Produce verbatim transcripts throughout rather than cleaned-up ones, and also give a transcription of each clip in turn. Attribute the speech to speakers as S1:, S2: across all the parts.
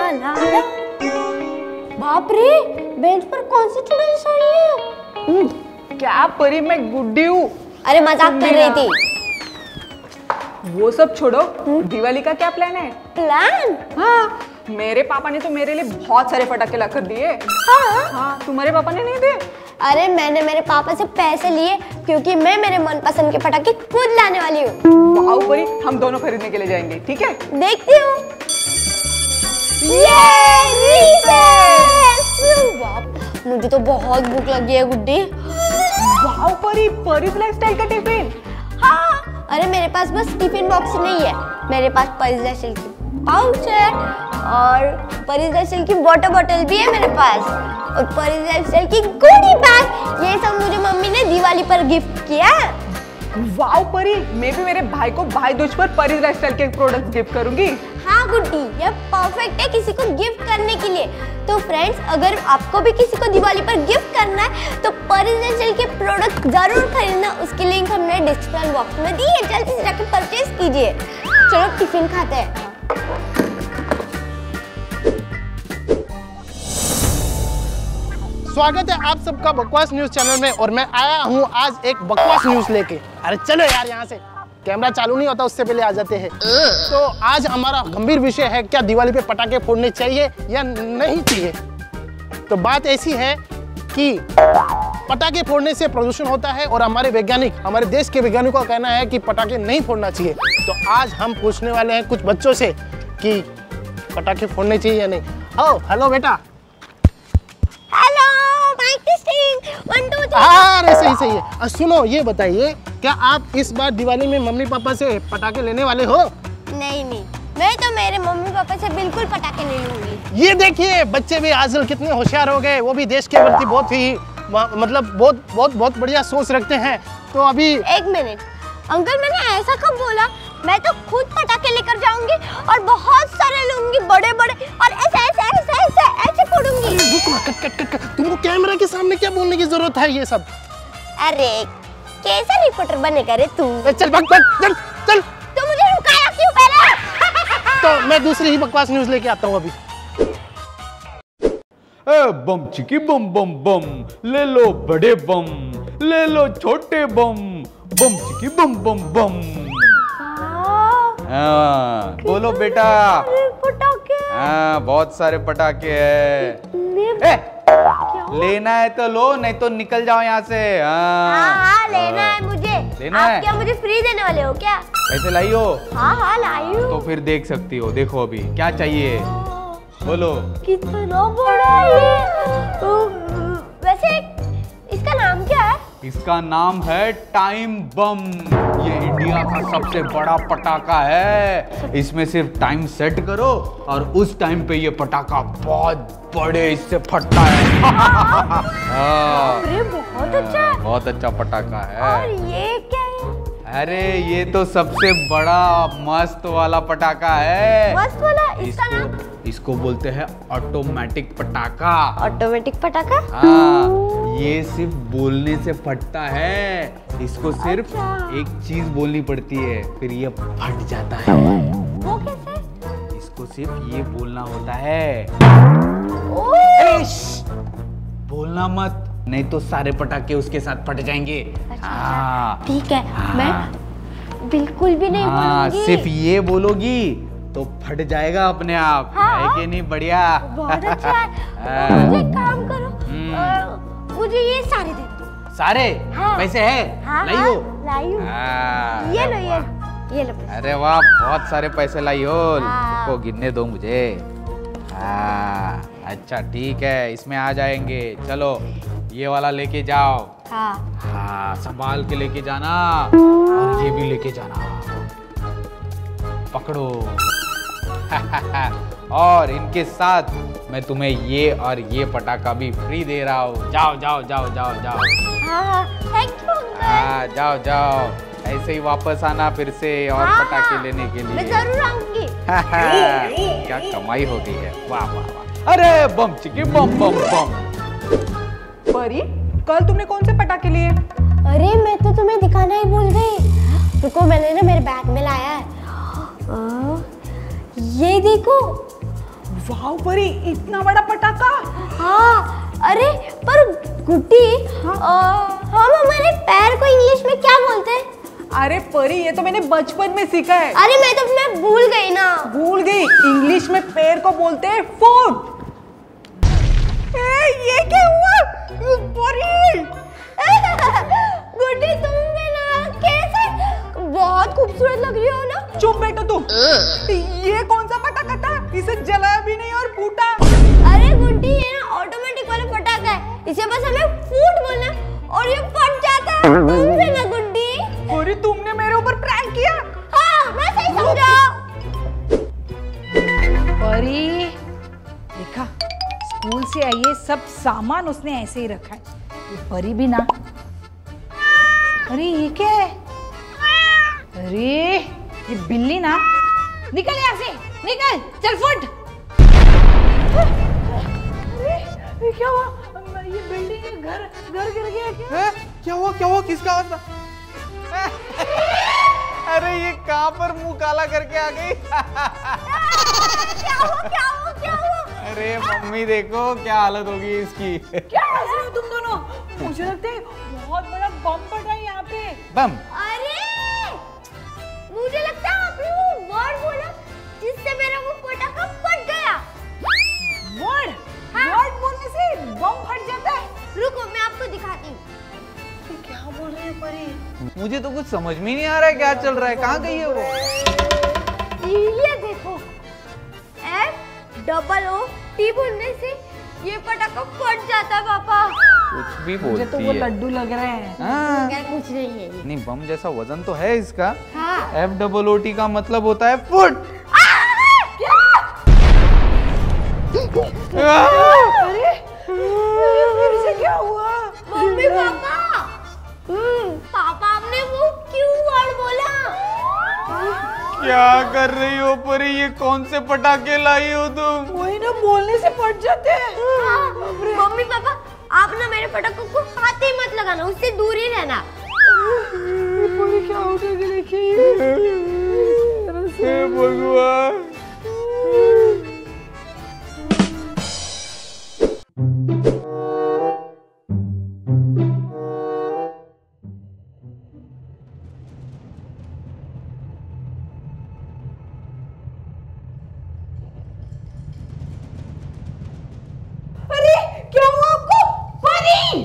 S1: ला ला। बाप रे, बेंच पर कौन सी चुड़ैल सो रही है?
S2: क्या परी, मैं गुड्डी हूँ।
S1: अरे मजाक कर रही थी।
S2: वो सब छोड़ो, दिवाली का क्या प्लान है?
S1: प्लान?
S2: हाँ, मेरे पापा ने तो मेरे लिए बहुत सारे पटाखे ला कर दिए।
S1: हाँ
S2: हाँ, तुम्हारे पापा ने नहीं दिए?
S1: अरे मैंने मेरे पापा से पैसे लिए क्योंकि मैं मेरे मनपसंद के पटाखे खुद लाने वाली हूँ।
S2: वाओ परी, हम दोनों खरीदने के लिए जाएंगे, ठीक है?
S1: देखती हूँ। मुझे तो बहुत भूख लगी है गुड्डी।
S2: वाओ परी, परीज लाइफस्टाइल का टिफिन।
S1: हाँ, अरे मेरे पास बस टिफिन बॉक्स नहीं है, मेरे पास परीज लाइफस्टाइल की पाउच है और परीज लाइफस्टाइल की वाटर बॉटल भी है मेरे पास और परीज लाइफस्टाइल की गोडी बैग। ये सब मुझे मम्मी ने दिवाली पर गिफ्ट किया।
S2: वाओ परी, मैं भी मेरे भाई को भाई दूज पर परीज लाइफस्टाइल के प्रोडक्ट गिफ्ट करूंगी।
S1: हाँ गुड्डी, ये परफेक्ट है किसी को गिफ्ट करने के लिए। तो फ्रेंड्स, अगर आपको भी किसी को दिवाली पर गिफ्ट करना है तो परीज लाइफस्टाइल के प्रोडक्ट जरूर खरीदना। उसकी लिंक हमने डिस्क्रिप्शन बॉक्स में दी है, जल्दी से जाकर परचेज कीजिए। चलो टिफिन खाते हैं।
S3: स्वागत है आप सबका बकवास न्यूज चैनल में और मैं आया हूँ आज एक बकवास न्यूज लेके। अरे चलो यार, यहाँ से कैमरा चालू नहीं होता उससे पहले आ जाते हैं। तो आज हमारा गंभीर विषय है, क्या दिवाली पे पटाखे फोड़ने चाहिए या नहीं चाहिए। तो बात ऐसी है कि पटाखे फोड़ने से प्रदूषण होता है और हमारे वैज्ञानिक हमारे देश के वैज्ञानिकों का कहना है कि पटाखे नहीं फोड़ना चाहिए। तो आज हम पूछने वाले हैं कुछ बच्चों से कि पटाखे फोड़ने चाहिए या नहीं। ओ हेलो बेटा।
S1: Hello, mike testing one two three.
S3: हाँ, अरे सही सही है। आ, सुनो, ये बताइए, क्या आप इस बार दिवाली में मम्मी पापा से पटाखे लेने वाले हो?
S1: नहीं नहीं, मैं तो मेरे मम्मी पापा से बिल्कुल पटाखे नहीं लूंगी।
S3: ये देखिए, बच्चे भी आजकल कितने होशियार हो गए, वो भी देश के प्रति बहुत ही मतलब बहुत बहुत बहुत बढ़िया सोच रखते हैं। तो अभी
S1: एक मिनट अंकल, मैंने ऐसा कब बोला? मैं तो खुद पटाखे लेकर जाऊंगी और बहुत सारे लूंगी, बड़े बड़े, और ऐसे ऐसे ऐसे ऐसे ऐसे फोड़ूंगी।
S3: कट कट कट कट, तुमको कैमरा के सामने क्या बोलने की जरूरत है ये सब?
S1: अरे कैसा रिपोर्टर बनेगा रे तू?
S3: चल भाग भाग, चल चल।
S1: तू मुझे रुकाया क्यों पहले?
S3: तो मैं दूसरी ही बकवास न्यूज लेके आता हूँ अभी।
S4: बम चिकी बम बम बम, ले लो बड़े बम, ले लो छोटे बम, बम चिकी बम बम बम। हाँ, बोलो बेटा।
S1: पटाखे।
S4: हाँ, बहुत सारे पटाखे है। लेना है तो लो, नहीं तो निकल जाओ यहाँ से। हाँ,
S1: हाँ हाँ, लेना है मुझे।
S4: लेना
S1: आप
S4: है?
S1: क्या मुझे फ्री देने वाले हो क्या?
S4: पैसे लाई हो?
S1: हाँ हाँ लाई हूँ।
S4: तो फिर देख सकती हो। देखो अभी क्या चाहिए, बोलो।
S1: कितना बड़ा है। वैसे इसका नाम क्या है?
S4: इसका नाम है टाइम बम। ये इंडिया का सबसे बड़ा पटाखा है। इसमें सिर्फ टाइम सेट करो और उस टाइम पे ये पटाखा बहुत बड़े इससे फटता है।
S1: अरे बहुत अच्छा है।
S4: बहुत अच्छा पटाखा है।
S1: और ये क्या है?
S4: अरे ये तो सबसे बड़ा मस्त वाला पटाखा है।
S1: मस्त वाला? इसका
S4: इसको,
S1: नाम?
S4: इसको बोलते हैं ऑटोमेटिक पटाखा।
S1: ऑटोमेटिक पटाखा?
S4: हाँ, ये सिर्फ बोलने से फटता है। इसको सिर्फ
S1: अच्छा।
S4: एक चीज बोलनी पड़ती है, फिर ये फट जाता है।
S1: वो कैसे?
S4: इसको सिर्फ ये बोलना होता है। बोलना मत, नहीं तो सारे पटाखे उसके साथ फट जाएंगे।
S1: अच्छा,
S4: हाँ,
S1: ठीक है।
S4: हाँ,
S1: मैं बिल्कुल भी नहीं
S4: हाँ,
S1: बोलूंगी।
S4: सिर्फ ये बोलोगी तो फट जाएगा अपने आप।
S1: हाँ,
S4: है कि नहीं? बढ़िया।
S1: बहुत अच्छा है।
S4: हाँ।
S1: मुझे एक काम करो, आ, मुझे ये सारे दे दो।
S4: सारे?
S1: हाँ।
S4: पैसे है?
S1: हाँ,
S4: लाई
S1: हाँ,
S4: हो?
S1: लाई हूँ।
S4: हाँ,
S1: ये
S4: अरे
S1: लो, ये
S4: वाह।
S1: लो, ये लो पैसे।
S4: अरे वाह, बहुत सारे पैसे लाई हो।
S1: हाँ।
S4: को गिनने दो मुझे। हाँ, अच्छा ठीक है, इसमें आ जाएंगे। चलो ये वाला लेके जाओ।
S1: हाँ।
S4: हाँ, संभाल के लेके जाना और ये भी लेके जाना। पकड़ो। और इनके साथ मैं तुम्हें ये और ये पटाखा भी फ्री दे रहा हूँ। जाओ जाओ जाओ जाओ जाओ।
S1: हाँ हाँ, थैंक यू अंकल।
S4: हाँ, जाओ जाओ, ऐसे ही वापस आना फिर से और
S1: हाँ,
S4: पटाखे
S1: हाँ,
S4: लेने के लिए।
S1: मैं जरूर आऊंगी।
S4: क्या कमाई हो गई है। वाह वाह वाह। अरे बम चिकी बम बम बम।
S2: परी, कल तुमने कौन से पटाखे लिए?
S1: अरे मैं तो तुम्हें दिखाना ही भूल गई। रुको, मैंने ना मेरे बैग में लाया है। आ, ये देखो,
S2: वाओ परी, इतना बड़ा पटाखा।
S1: हाँ, अरे पर गुड्डी,
S2: हाँ?
S1: आ, हम हमारे पैर को इंग्लिश में क्या बोलते हैं?
S2: अरे परी, ये तो मैंने बचपन में सीखा है।
S1: अरे मैं तो मैं भूल गई ना।
S2: भूल गई, इंग्लिश में पैर को बोलते हैं फुट। ए, ये क्या हुआ परी?
S1: गुड्डी तुम भी ना कैसे बहुत खूबसूरत लग रही हो ना।
S2: चुप बैठो तुम। ये कौन सा पटाखा था? इसे जलाया भी नहीं और फूटा।
S1: अरे गुड्डी, ये ना ऑटोमेटिक वाला पटाखा है, इसे बस हमें फूट बोलना है और ये फट जाता है। तुमसे ना गुड्डी।
S2: परी, तुमने मेरे ऊपर प्रैंक किया।
S1: हाँ, मैं सही समझा।
S5: परी, देखा, स्कूल से आई है, सब सामान उसने ऐसे ही रखा है। ये परी भी ना। अरे ये क्या है? अरे ये बिल्ली ना। निकल यहाँ से, निकल, चल फुट। अरे ये क्या हुआ? ये बिल्डिंग, घर घर गिर गया क्या?
S4: है? क्या हुआ क्या हुआ? किसका आवाज था? अरे ये कहाँ पर मुंह काला करके आ गई?
S1: क्या हुआ क्या हुआ क्या हुआ?
S4: अरे मम्मी देखो क्या हालत होगी इसकी।
S5: क्या हंस रहे हो तुम दोनों? मुझे लगता है बहुत बड़ा बम फटा है यहाँ पे।
S4: बम?
S1: अरे मुझे लगता है आपने वो वर्ड बोला जिससे मेरा वो पटाखा फट गया।
S5: वर्ड?
S1: हाँ।
S5: वर्ड बोलने से बम फट जाता है?
S1: रुको, मैं आपको दिखाती हूँ।
S5: क्या बोल रही है परी?
S4: मुझे तो कुछ समझ में नहीं आ रहा है क्या चल रहा है। कहाँ गई है वो?
S1: ये देखो, एफ डबल ओ टी बोलने से ये पटाखा फट जाता है पापा।
S4: कुछ भी
S5: मुझे
S4: बोलती
S5: तो वो
S4: है।
S5: लड्डू लग रहे हैं।
S4: हाँ।
S1: क्या कुछ नहीं है ये।
S4: नहीं, बम जैसा वजन तो है इसका।
S1: हाँ।
S4: एफ डबल ओ टी का मतलब होता है फुट।
S5: अरे फिर से क्या हुआ?
S1: मम्मी पापा, हम्म पापा आपने वो क्यों वर्ड बोला?
S4: क्या कर रही हो परी? ये कौन से पटाखे लाई हो तुम?
S5: वही ना, बोलने से फट जाते हैं।
S1: हाँ, मम्मी पापा, आप ना मेरे पटाखों को हाथ ही मत लगाना, उससे दूर ही रहना।
S5: पूरी क्या हो गया देखिए।
S4: हे भगवान।
S5: अरे क्या हुआ आपको? परी!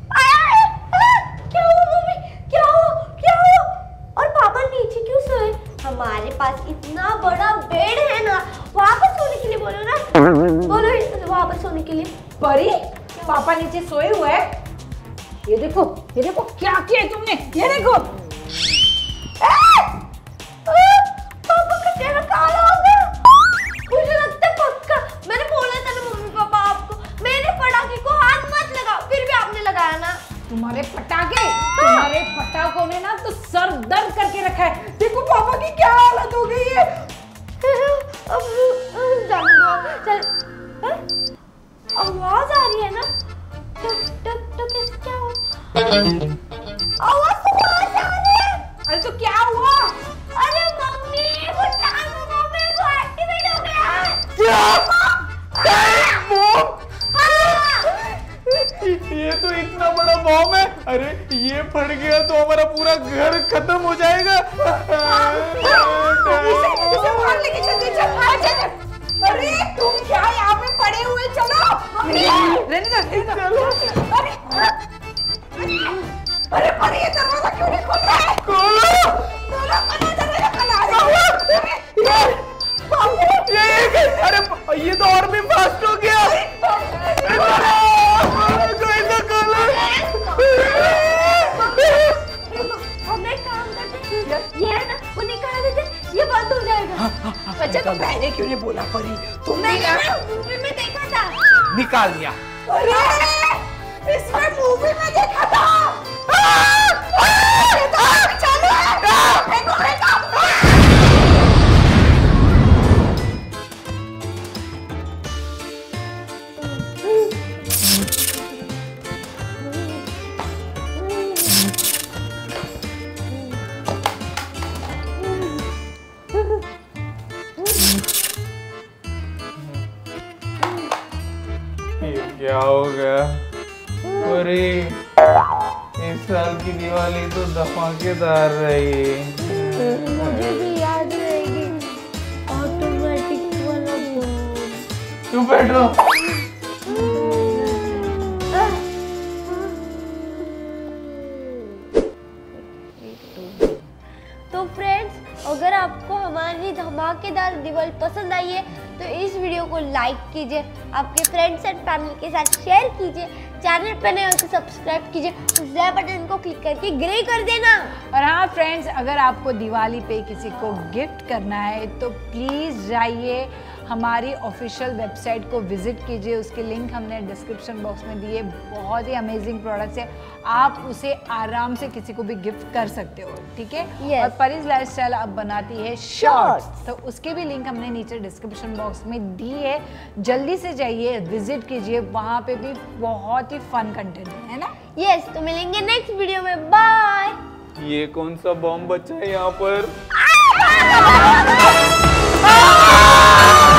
S1: क्या हुआ मम्मी? क्या हुआ? क्या हुआ? और पापा नीचे क्यों सोए? हमारे पास इतना बड़ा बेड है ना, वहाँ पर सोने के लिए बोलो ना। बोलो वहाँ पर सोने के लिए।
S5: परी, पापा नीचे सोए हुए हैं। ये देखो, ये देखो क्या किया है तुमने। ये देखो।
S1: पापा का चेहरा काला हो गया। मुझे लगता है पक्का मैंने बोला था ना मम्मी पापा आपको, मेरे पटाखे को हाथ मत लगाओ, फिर भी आपने लगाया ना।
S5: तुम्हारे पटाखे, तुम्हारे पटाखों ने ना तो सर दर्द करके रखा है। देखो पापा की क्या हालत हो गई है।
S1: अब जाने दो, चल। हाँ? आवाज आ रही है ना? टक टक टक, कैसे क्या हुआ? आवाज तो कहाँ से आ रही है?
S5: अरे तो क्या हुआ?
S1: अरे मम्मी, वो टाइम बम मेरे को एक्टिवेट हो गया है।
S4: क्या? Time bomb? ये तो इतना बड़ा बम है। अरे ये फट गया तो हमारा पूरा घर खत्म हो जाएगा।
S5: इसे इसे बाहर लेके चल, चल, चल, चल, चल। अरे तुम क्या यहाँ पे पड़े हुए? चलो रहने दो, रहने दो। अरे अरे परी, ये दरवाजा क्यों नहीं खोल रहा है?
S4: खोलो
S5: खोलो, खोलो दरवाजा, खोलो। अरे
S4: ये ये अरे ये तो और भी फास्ट हो गया। कोई तो खोलो।
S1: हम एक काम करते हैं, ये है ना, वो निकाल देते, ये बंद हो जाएगा।
S5: अच्छा तो पहले क्यों नहीं बोला परी? तुमने
S1: मैंने ना मूवी में देखा था।
S4: निकाल दिया।
S5: अरे इसमें मूवी में देखा था।
S4: क्या हो गया? अरे इस साल की दिवाली तो धमाकेदार रही।
S1: मुझे भी याद रहेगी ऑटोमेटिक वाला बोल।
S4: चुप बैठो।
S1: तो फ्रेंड्स, अगर आपको हमारी धमाकेदार दिवाली पसंद आई है तो इस वीडियो को लाइक कीजिए, आपके फ्रेंड्स एंड फैमिली के साथ शेयर कीजिए, चैनल पर नए हो तो सब्सक्राइब कीजिए, उस बेल बटन को क्लिक करके ग्रे कर देना।
S5: और हाँ फ्रेंड्स, अगर आपको दिवाली पे किसी को गिफ्ट करना है तो प्लीज़ जाइए हमारी ऑफिशियल वेबसाइट को विजिट कीजिए, उसके लिंक हमने डिस्क्रिप्शन बॉक्स में दिए। बहुत ही अमेजिंग प्रोडक्ट्स है, आप उसे आराम से किसी को भी गिफ्ट कर सकते हो, ठीक है।
S1: Yes.
S5: और परीज लाइफस्टाइल अब बनाती है शॉर्ट्स, तो उसके भी लिंक हमने नीचे डिस्क्रिप्शन बॉक्स में दी है। जल्दी से जाइए, विजिट कीजिए, वहाँ पे भी बहुत ही फन कंटेंट है ना।
S1: यस, तो मिलेंगे नेक्स्ट वीडियो में। बाय।
S4: ये कौन सा बम बचा है यहाँ पर?
S1: Ah!